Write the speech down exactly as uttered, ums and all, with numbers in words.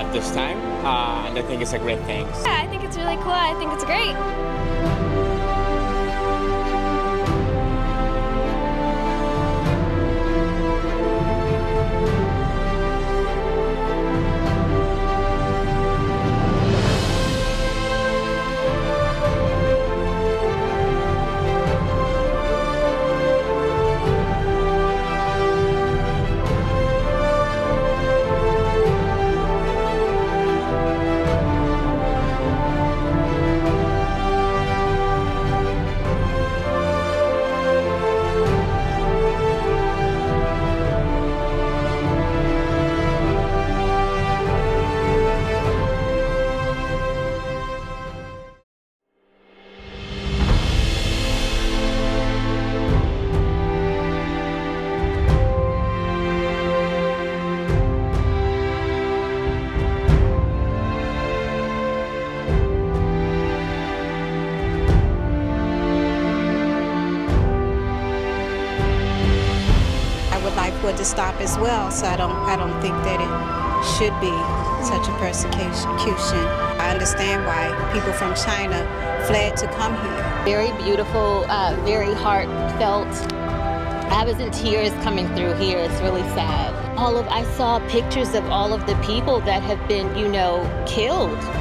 at this time, uh, and I think it's a great thing. Yeah, I think it's really cool. I think it's great. For it to stop as well, so I don't I don't think that it should be such a persecution. I understand why people from China fled to come here. Very beautiful, uh, very heartfelt. I was in tears coming through here. It's really sad. All of I saw pictures of all of the people that have been, you know, killed.